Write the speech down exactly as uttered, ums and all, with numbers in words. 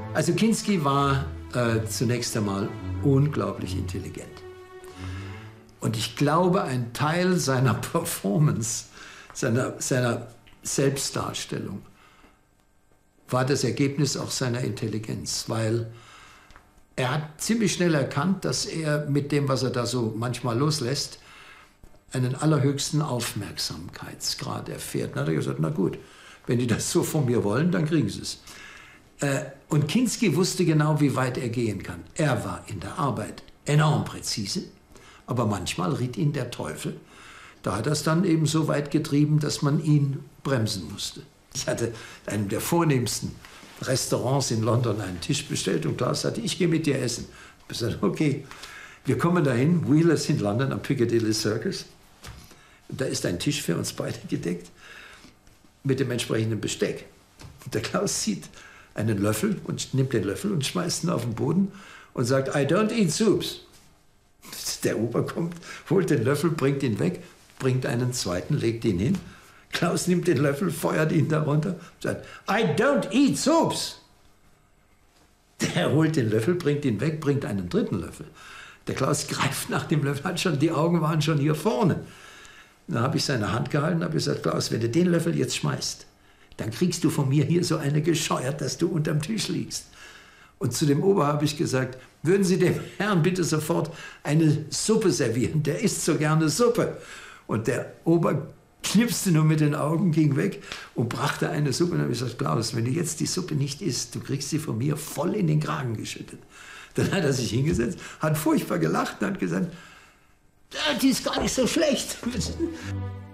Also Kinski war äh, zunächst einmal unglaublich intelligent. Und ich glaube, ein Teil seiner Performance, seiner, seiner Selbstdarstellung, war das Ergebnis auch seiner Intelligenz, weil er hat ziemlich schnell erkannt, dass er mit dem, was er da so manchmal loslässt, einen allerhöchsten Aufmerksamkeitsgrad erfährt. Dann hat er gesagt, na gut, wenn die das so von mir wollen, dann kriegen sie es. Und Kinski wusste genau, wie weit er gehen kann. Er war in der Arbeit enorm präzise, aber manchmal riet ihn der Teufel. Da hat er es dann eben so weit getrieben, dass man ihn bremsen musste. Ich hatte in einem der vornehmsten Restaurants in London einen Tisch bestellt und Klaus sagte, ich gehe mit dir essen. Ich sagte, okay, wir kommen dahin, Wheelers in London am Piccadilly Circus. Da ist ein Tisch für uns beide gedeckt mit dem entsprechenden Besteck. Und der Klaus sieht einen Löffel und nimmt den Löffel und schmeißt ihn auf den Boden und sagt, I don't eat soups. Der Ober kommt, holt den Löffel, bringt ihn weg, bringt einen zweiten, legt ihn hin. Klaus nimmt den Löffel, feuert ihn darunter, sagt, I don't eat soups. Der holt den Löffel, bringt ihn weg, bringt einen dritten Löffel. Der Klaus greift nach dem Löffel, hat schon, die Augen waren schon hier vorne. Dann habe ich seine Hand gehalten und habe gesagt, Klaus, wenn du den Löffel jetzt schmeißt, dann kriegst du von mir hier so eine gescheuert, dass du unterm Tisch liegst. Und zu dem Ober habe ich gesagt, würden Sie dem Herrn bitte sofort eine Suppe servieren, der isst so gerne Suppe. Und der Ober knipste nur mit den Augen, ging weg und brachte eine Suppe. Und dann habe ich gesagt, Klaus, wenn du jetzt die Suppe nicht isst, du kriegst sie von mir voll in den Kragen geschüttet. Dann hat er sich hingesetzt, hat furchtbar gelacht und hat gesagt, die ist gar nicht so schlecht.